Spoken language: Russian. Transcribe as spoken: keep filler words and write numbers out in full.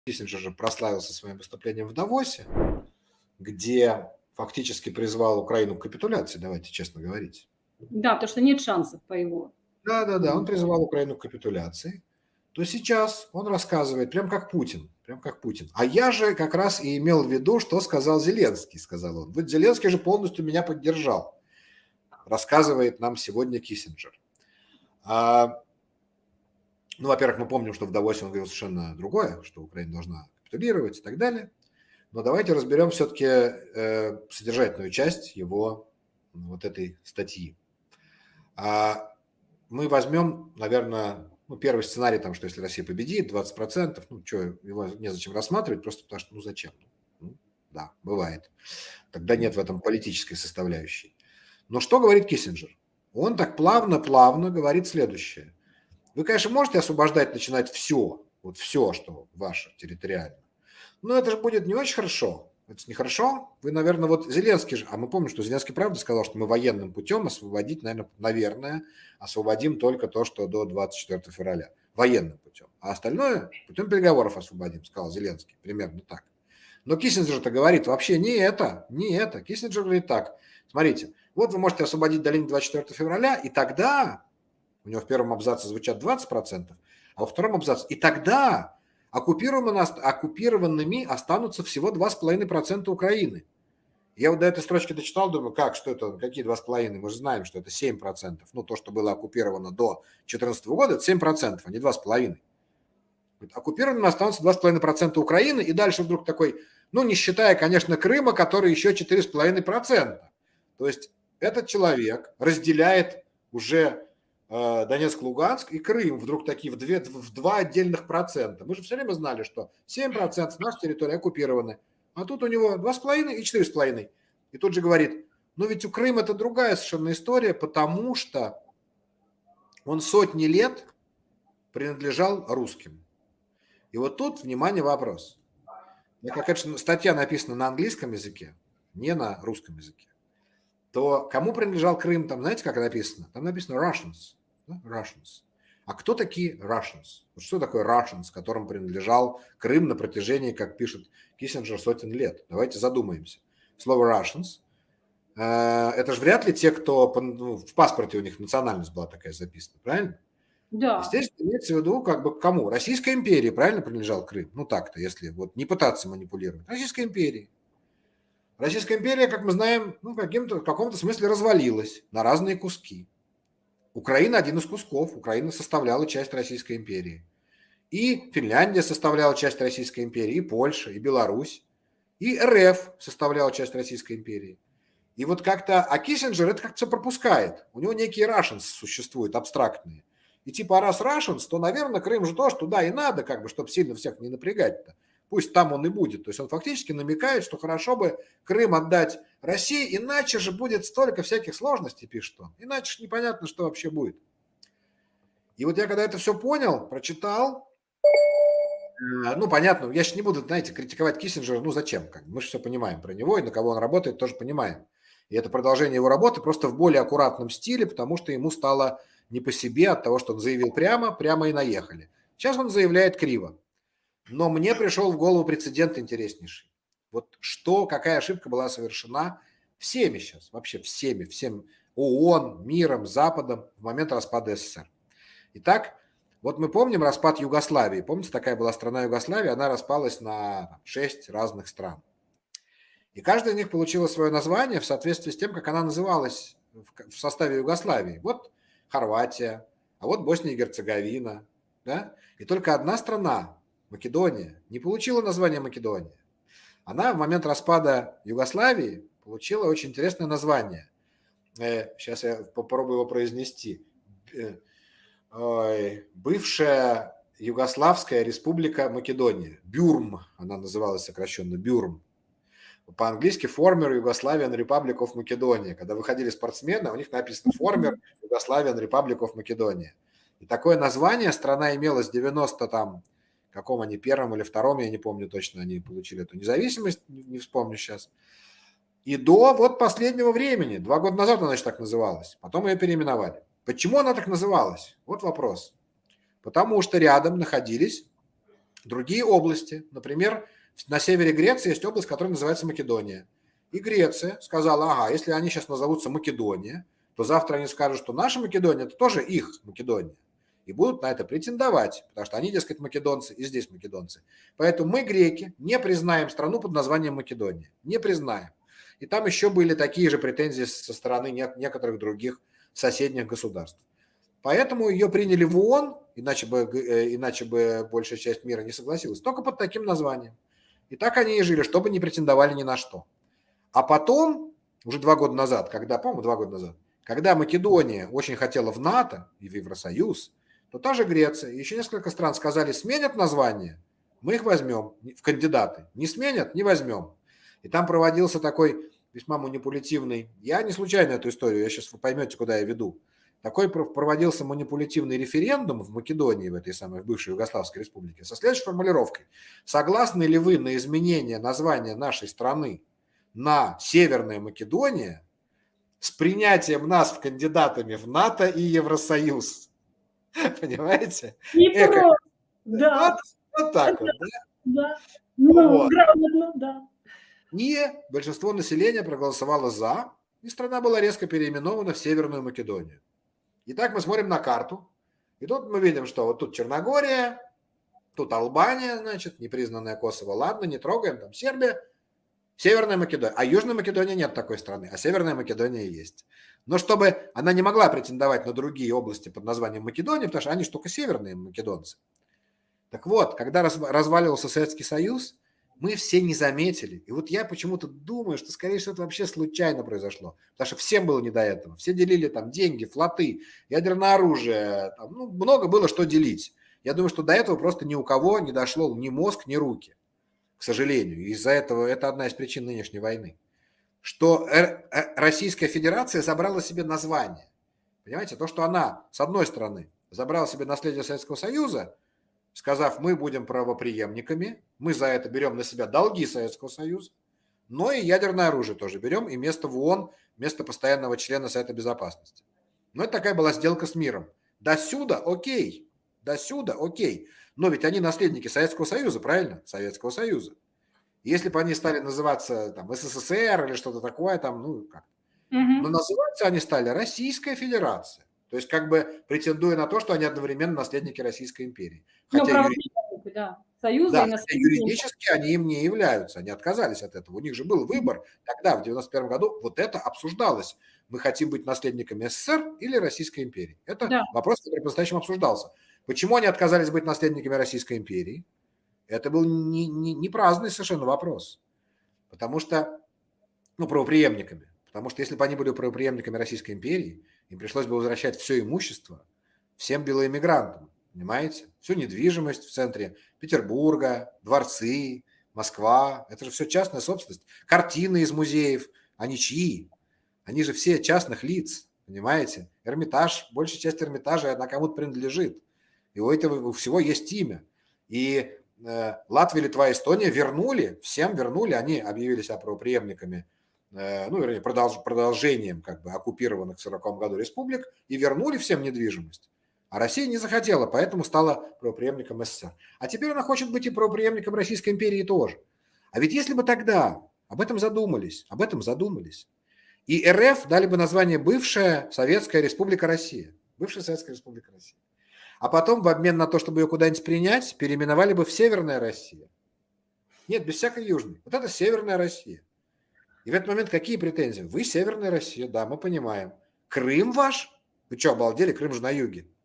Киссинджер же прославился своим выступлением в Давосе, где фактически призвал Украину к капитуляции, давайте честно говорить. Да, потому что нет шансов по его. Да-да-да, он призывал Украину к капитуляции. То сейчас он рассказывает, прям как Путин, прям как Путин. А я же как раз и имел в виду, что сказал Зеленский, сказал он. Вот Зеленский же полностью меня поддержал, рассказывает нам сегодня Киссинджер. А, ну, во-первых, мы помним, что в Давосе он говорил совершенно другое, что Украина должна капитулировать и так далее. Но давайте разберем все-таки э, содержательную часть его вот этой статьи. А мы возьмем, наверное, ну, первый сценарий, там, что если Россия победит, двадцать процентов, ну, что, его незачем рассматривать, просто потому что, ну, зачем? Ну, да, бывает. Тогда нет в этом политической составляющей. Но что говорит Киссинджер? Он так плавно-плавно говорит следующее. Вы, конечно, можете освобождать, начинать все, вот все, что ваше территориально. Но это же будет не очень хорошо. Это же нехорошо. Вы, наверное, вот Зеленский же, а мы помним, что Зеленский правда сказал, что мы военным путем освободить, наверное, наверное, освободим только то, что до двадцать четвёртого февраля. Военным путем. А остальное путем переговоров освободим, сказал Зеленский. Примерно так. Но Киссинджер-то говорит вообще не это, не это. Киссинджер говорит так. Смотрите, вот вы можете освободить до линии двадцать четвёртого февраля, и тогда, у него в первом абзаце звучат двадцать процентов, а во втором абзаце, и тогда оккупированными останутся всего два с половиной процента Украины. Я вот до этой строчки дочитал, думаю, как, что это, какие два с половиной? Мы же знаем, что это семь процентов. Ну, то, что было оккупировано до две тысячи четырнадцатого года, это семь процентов, а не два с половиной. Оккупированными останутся два с половиной процента Украины, и дальше вдруг такой, ну, не считая, конечно, Крыма, который еще четыре с половиной процента. То есть этот человек разделяет уже Донецк, Луганск и Крым вдруг такие в, две, в два отдельных процента. Мы же все время знали, что семь процентов нашей территории оккупированы, а тут у него два с половиной и четыре с половиной. И тут же говорит, ну ведь у Крыма это другая совершенно история, потому что он сотни лет принадлежал русским. И вот тут, внимание, вопрос. Как, конечно, статья написана на английском языке, не на русском языке, то кому принадлежал Крым, там знаете, как написано? Там написано Russians. Russians. А кто такие Russians? Что такое Russians, которым принадлежал Крым на протяжении, как пишет Киссинджер, сотен лет? Давайте задумаемся. Слово Russians – это же вряд ли те, кто ну, в паспорте у них национальность была такая записана, правильно? Да. Естественно, имеется в виду, как бы кому? Российской империи, правильно, принадлежал Крым? Ну так-то, если вот не пытаться манипулировать. Российской империи. Российская империя, как мы знаем, ну, каким-то, в каком-то смысле развалилась на разные куски. Украина один из кусков. Украина составляла часть Российской империи. И Финляндия составляла часть Российской империи, и Польша, и Беларусь, и РФ составляла часть Российской империи. И вот как-то, а Киссинджер это как-то все пропускает. У него некие Russians существуют, абстрактные. И типа, раз Russians, то, наверное, Крым же тоже туда и надо, как бы, чтобы сильно всех не напрягать-то. Пусть там он и будет. То есть он фактически намекает, что хорошо бы Крым отдать России, иначе же будет столько всяких сложностей, пишет он. Иначе же непонятно, что вообще будет. И вот я когда это все понял, прочитал, ну, понятно, я же не буду, знаете, критиковать Киссинджера, ну, зачем? Как? Мы же все понимаем про него, и на кого он работает, тоже понимаем. И это продолжение его работы просто в более аккуратном стиле, потому что ему стало не по себе от того, что он заявил прямо, прямо и наехали. Сейчас он заявляет криво. Но мне пришел в голову прецедент интереснейший. Вот что, какая ошибка была совершена всеми сейчас, вообще всеми, всем ООН, миром, Западом в момент распада СССР. Итак, вот мы помним распад Югославии. Помните, такая была страна Югославия, она распалась на шесть разных стран. И каждая из них получила свое название в соответствии с тем, как она называлась в составе Югославии. Вот Хорватия, а вот Босния и Герцеговина. Да? И только одна страна, Македония, не получила название Македония. Она в момент распада Югославии получила очень интересное название. Сейчас я попробую его произнести. Бывшая Югославская республика Македония. Бюрм, она называлась сокращенно, Бюрм. По-английски Former Yugoslavian Republic of Macedonia. Когда выходили спортсмены, у них написано Former Yugoslavian Republic of Macedonia. И такое название страна имела с девяносто там, каком они, первом или втором, я не помню точно, они получили эту независимость, не вспомню сейчас. И до вот последнего времени, два года назад она значит, так называлась, потом ее переименовали. Почему она так называлась? Вот вопрос. Потому что рядом находились другие области. Например, на севере Греции есть область, которая называется Македония. И Греция сказала, ага, если они сейчас назовутся Македония, то завтра они скажут, что наша Македония – это тоже их Македония. И будут на это претендовать, потому что они, дескать, македонцы, и здесь македонцы. Поэтому мы, греки, не признаем страну под названием Македония. Не признаем. И там еще были такие же претензии со стороны некоторых других соседних государств. Поэтому ее приняли в ООН, иначе бы, иначе бы большая часть мира не согласилась, только под таким названием. И так они и жили, чтобы не претендовали ни на что. А потом, уже два года назад, когда, по-моему, два года назад, когда Македония очень хотела в НАТО и в Евросоюз, то та же Греция и еще несколько стран сказали, сменят название, мы их возьмем в кандидаты. Не сменят, не возьмем. И там проводился такой весьма манипулятивный, я не случайно эту историю, я сейчас вы поймете, куда я веду. Такой проводился манипулятивный референдум в Македонии, в этой самой в бывшей Югославской республике, со следующей формулировкой. Согласны ли вы на изменение названия нашей страны на Северная Македония с принятием нас в кандидатами в НАТО и Евросоюз? Понимаете? Эко... Да. Вот, вот так вот, да? Да. Ну, вот. Грамотно, да. И большинство населения проголосовало за, и страна была резко переименована в Северную Македонию. Итак, мы смотрим на карту, и тут мы видим, что вот тут Черногория, тут Албания, значит, непризнанная Косово, ладно, не трогаем, там Сербия, Северная Македония. А Южной Македонии нет такой страны, а Северная Македония есть. Но чтобы она не могла претендовать на другие области под названием Македония, потому что они же только северные македонцы. Так вот, когда разваливался Советский Союз, мы все не заметили. И вот я почему-то думаю, что, скорее всего, это вообще случайно произошло. Потому что всем было не до этого. Все делили там деньги, флоты, ядерное оружие. Там, ну, много было что делить. Я думаю, что до этого просто ни у кого не дошло ни мозг, ни руки. К сожалению. И из-за этого это одна из причин нынешней войны. Что Российская Федерация забрала себе название. Понимаете? То, что она, с одной стороны, забрала себе наследие Советского Союза, сказав, мы будем правопреемниками, мы за это берем на себя долги Советского Союза, но и ядерное оружие тоже берем, и место в ООН, место постоянного члена Совета Безопасности. Но это такая была сделка с миром. До сюда окей, до сюда окей. Но ведь они наследники Советского Союза, правильно? Советского Союза. Если бы они стали называться там СССР или что-то такое, там, ну как. Угу. Но называться они стали Российская Федерация. То есть как бы претендуя на то, что они одновременно наследники Российской империи. Хотя юридически, да. Союза да, и хотя юридически они им не являются, они отказались от этого. У них же был выбор. Тогда, в девяносто первом году, вот это обсуждалось. Мы хотим быть наследниками СССР или Российской империи. Это да. вопрос, который по-настоящему обсуждался. Почему они отказались быть наследниками Российской империи? Это был не, не, не праздный совершенно вопрос. Потому что, ну, правопреемниками. Потому что если бы они были правопреемниками Российской империи, им пришлось бы возвращать все имущество всем белоэмигрантам, понимаете? Всю недвижимость в центре Петербурга, дворцы, Москва. Это же все частная собственность. Картины из музеев, они чьи? Они же все частных лиц, понимаете? Эрмитаж, большая часть Эрмитажа, она кому-то принадлежит. И у этого у всего есть имя. И э, Латвия, Литва, Эстония вернули, всем вернули, они объявили себя правопреемниками, э, ну, вернее, продолж, продолжением как бы оккупированных в сороковом году республик и вернули всем недвижимость. А Россия не захотела, поэтому стала правопреемником СССР. А теперь она хочет быть и правопреемником Российской империи тоже. А ведь если бы тогда об этом задумались, об этом задумались, и РФ дали бы название бывшая Советская Республика Россия. Бывшая Советская Республика Россия. А потом в обмен на то, чтобы ее куда-нибудь принять, переименовали бы в Северная Россия. Нет, без всякой Южной. Вот это Северная Россия. И в этот момент какие претензии? Вы Северная Россия, да, мы понимаем. Крым ваш? Вы что, обалдели? Крым же на юге.